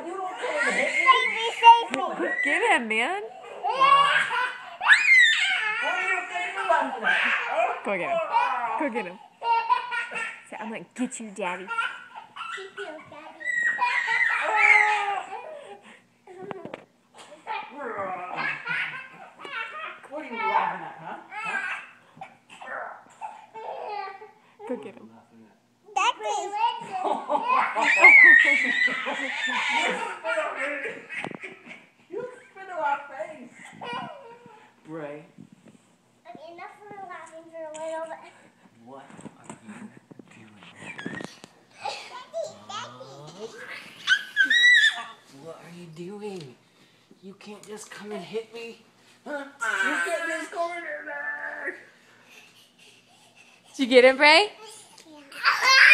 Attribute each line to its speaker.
Speaker 1: You don't come and hit me.
Speaker 2: Get him, man. Go get him. Go get him. So I'm gonna get you, Daddy.
Speaker 1: What are you laughing at, huh?
Speaker 2: Go get him.
Speaker 1: You spit on our face. Bray.
Speaker 3: Okay, enough for laughing for a little bit.
Speaker 1: What are you doing? What are you doing? You can't just come and hit me. Huh? You can't just come in there.
Speaker 2: Did you get him, Bray?
Speaker 3: Yeah.